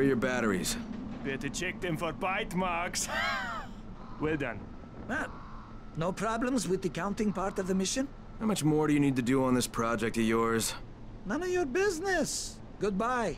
are your batteries? Better check them for bite marks. Well done. Ah, no problems with the counting part of the mission? How much more do you need to do on this project of yours? None of your business. Goodbye.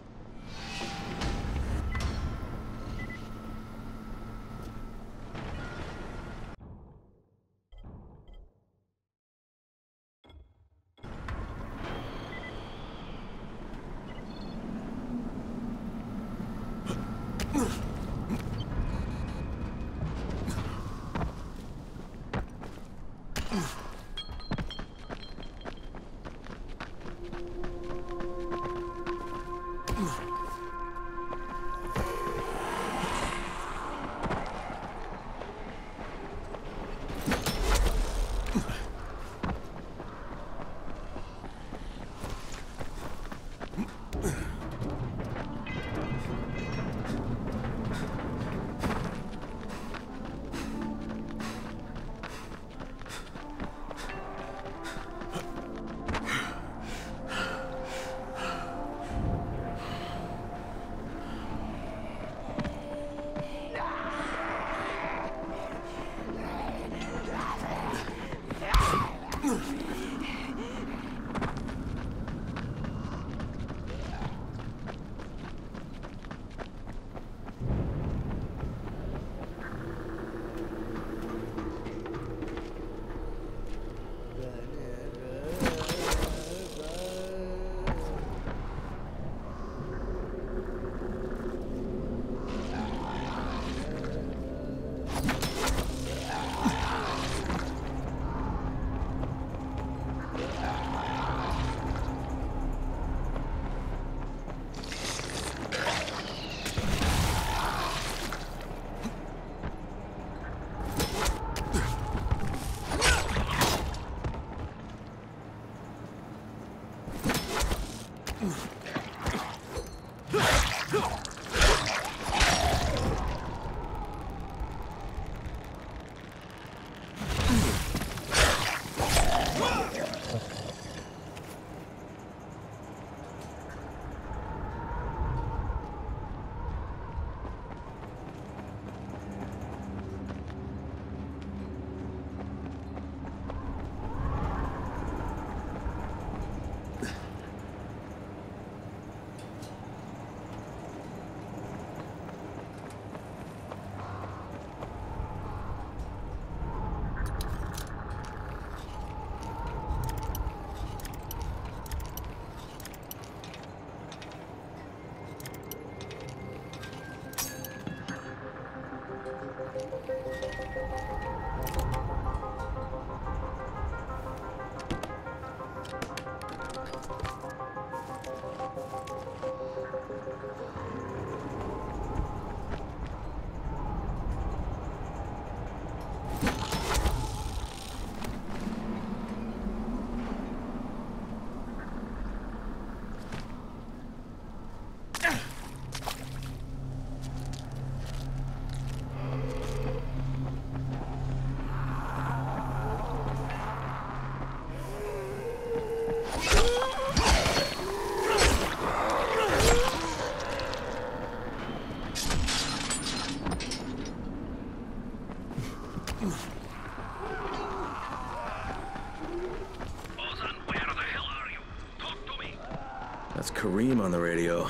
That's Kareem on the radio.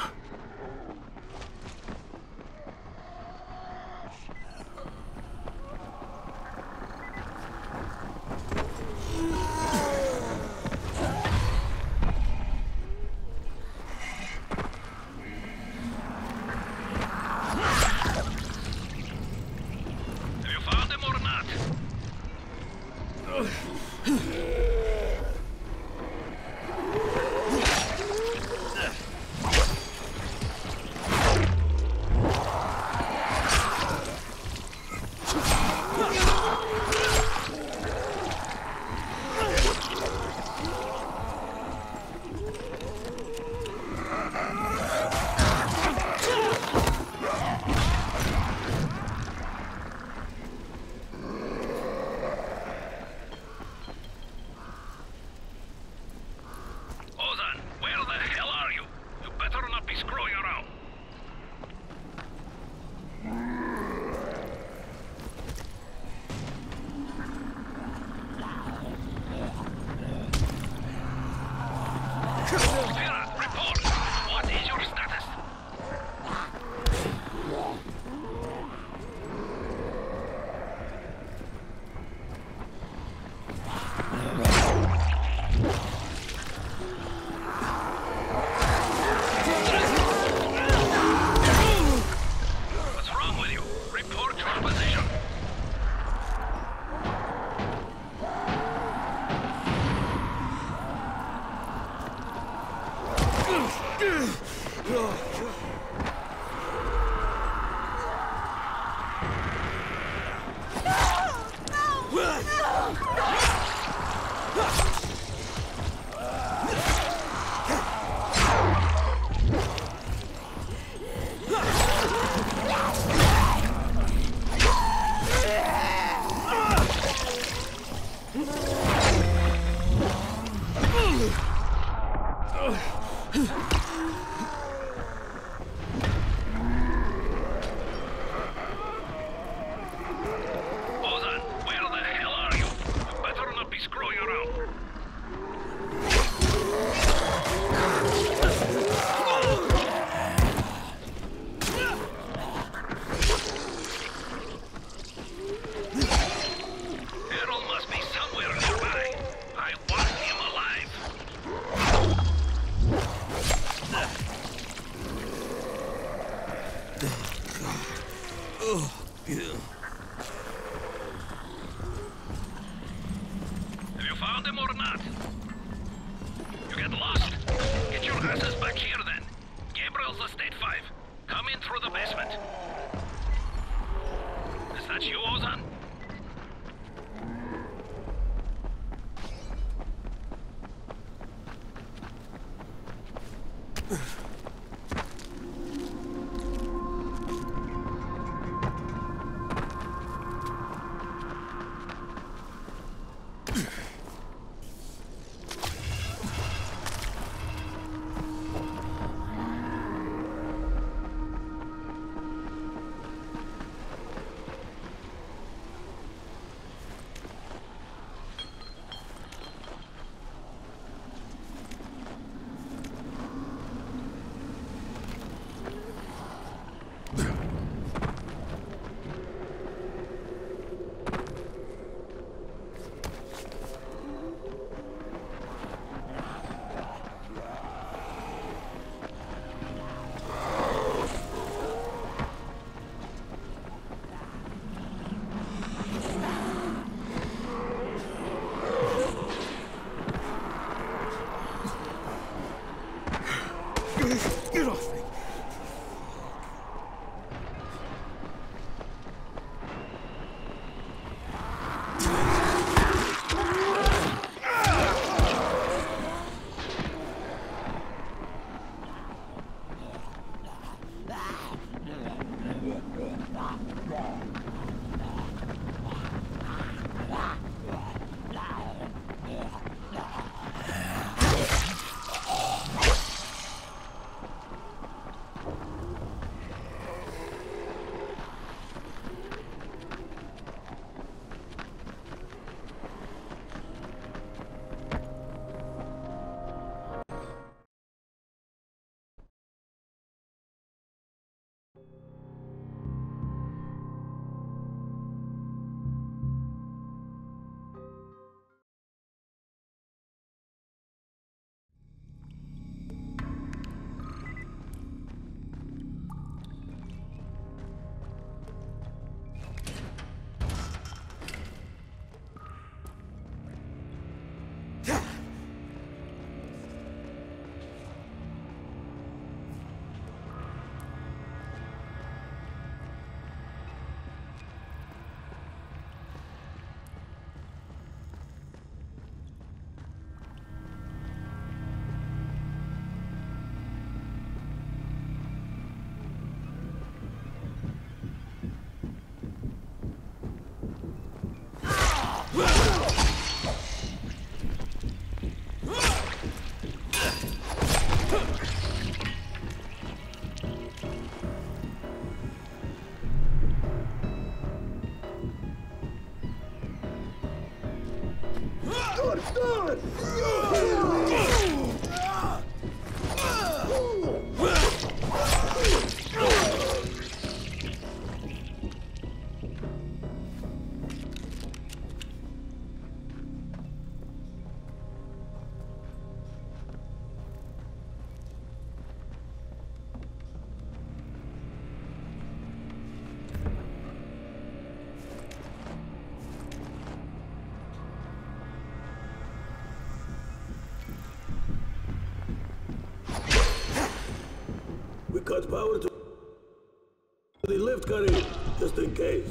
Have you found him or not? You get lost? Get your asses back here then. Gabriel's Estate 5. Come in through the basement. Is that you, Ozan? Get off me! We cut power to the lift, Karim, just in case.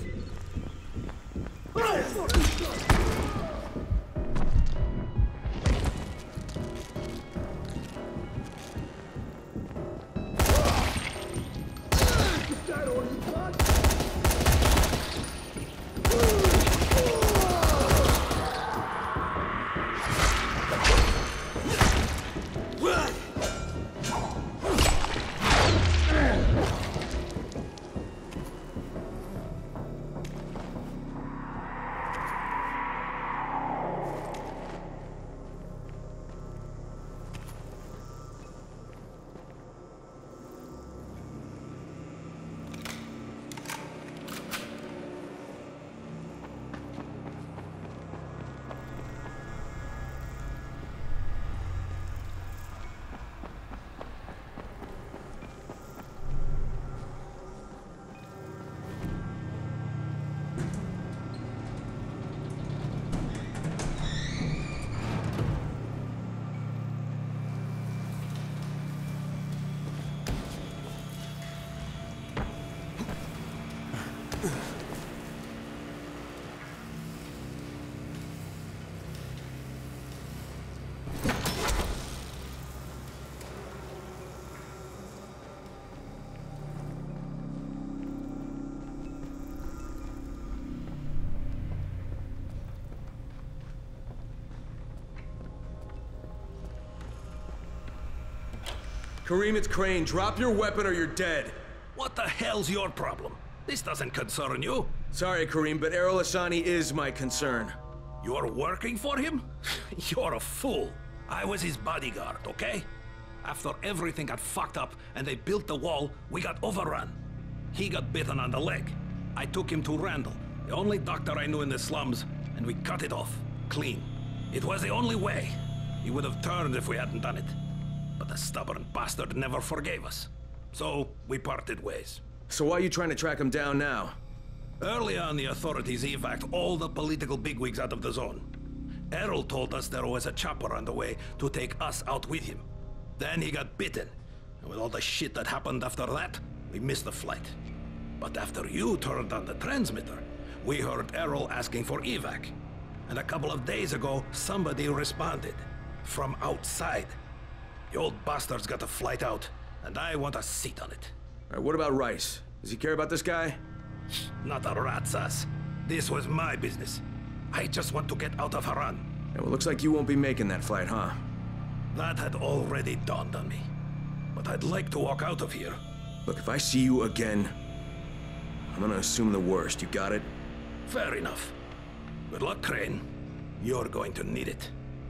Kareem, it's Crane. Drop your weapon or you're dead. What the hell's your problem? This doesn't concern you. Sorry, Kareem, but Errol Hassani is my concern. You're working for him? You're a fool. I was his bodyguard, okay? After everything got fucked up and they built the wall, we got overrun. He got bitten on the leg. I took him to Randall, the only doctor I knew in the slums, and we cut it off, clean. It was the only way. He would have turned if we hadn't done it. But the stubborn bastard never forgave us. So, we parted ways. So why are you trying to track him down now? Early on, the authorities evacuated all the political bigwigs out of the zone. Errol told us there was a chopper on the way to take us out with him. Then he got bitten. And with all the shit that happened after that, we missed the flight. But after you turned on the transmitter, we heard Errol asking for evac. And a couple of days ago, somebody responded. From outside. The old bastard's got a flight out, and I want a seat on it. All right, what about Rice? Does he care about this guy? Not a rat's ass. This was my business. I just want to get out of Haran. Yeah, well, looks like you won't be making that flight, huh? That had already dawned on me. But I'd like to walk out of here. Look, if I see you again, I'm gonna assume the worst. You got it? Fair enough. Good luck, Crane. You're going to need it.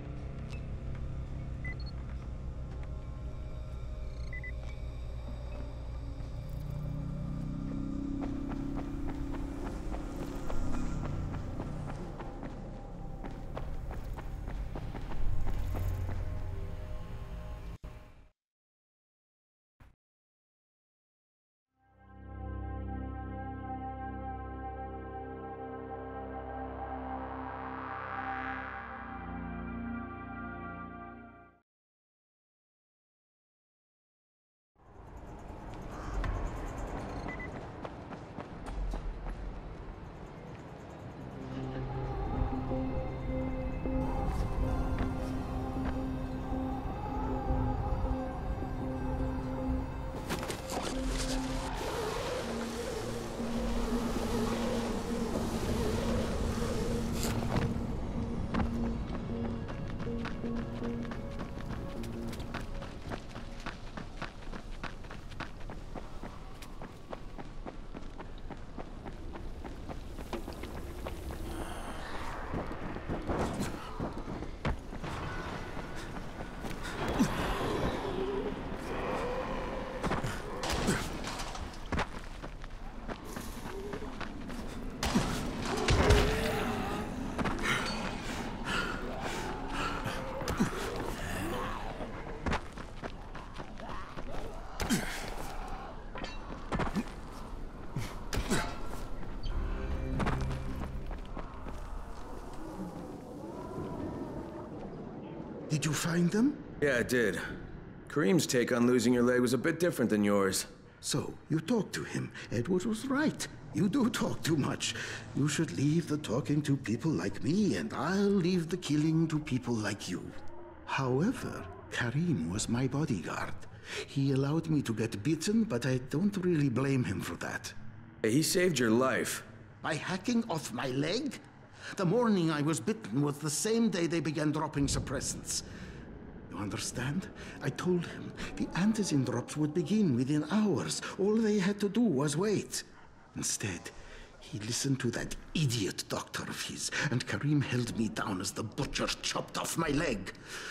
Did you find them? Yeah, I did. Kareem's take on losing your leg was a bit different than yours. So, you talked to him. Edward was right. You do talk too much. You should leave the talking to people like me, and I'll leave the killing to people like you. However, Kareem was my bodyguard. He allowed me to get bitten, but I don't really blame him for that. Hey, he saved your life. By hacking off my leg? The morning I was bitten was the same day they began dropping suppressants. You understand? I told him the antizin drops would begin within hours. All they had to do was wait. Instead, he listened to that idiot doctor of his, and Kareem held me down as the butcher chopped off my leg.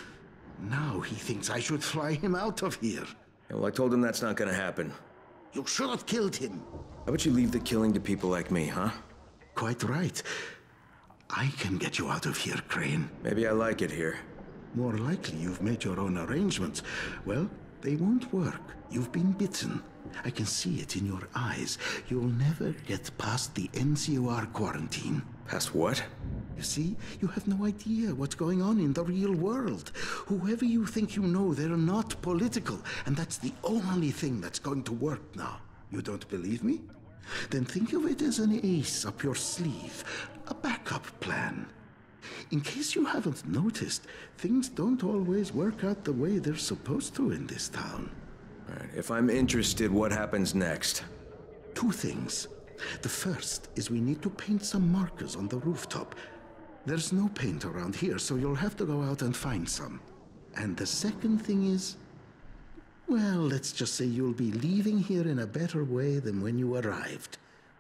Now he thinks I should fly him out of here. Yeah, well, I told him that's not gonna happen. You should have killed him. How about you leave the killing to people like me, huh? Quite right. I can get you out of here, Crane. Maybe I like it here. More likely you've made your own arrangements. Well, they won't work. You've been bitten. I can see it in your eyes. You'll never get past the NCOR quarantine. Past what? You see, you have no idea what's going on in the real world. Whoever you think you know, they're not political. And that's the only thing that's going to work now. You don't believe me? Then think of it as an ace up your sleeve. A backup plan. In case you haven't noticed, things don't always work out the way they're supposed to in this town. All right, if I'm interested, what happens next? Two things. The first is we need to paint some markers on the rooftop. There's no paint around here, so you'll have to go out and find some. And the second thing is... Well, let's just say you'll be leaving here in a better way than when you arrived.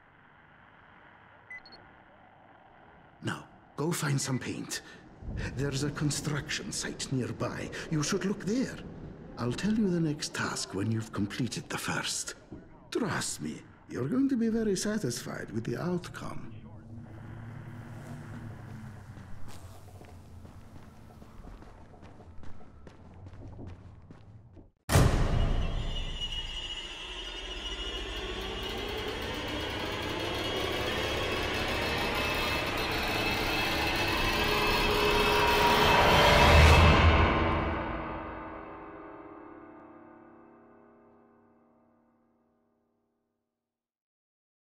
Now, go find some paint. There's a construction site nearby. You should look there. I'll tell you the next task when you've completed the first. Trust me, you're going to be very satisfied with the outcome.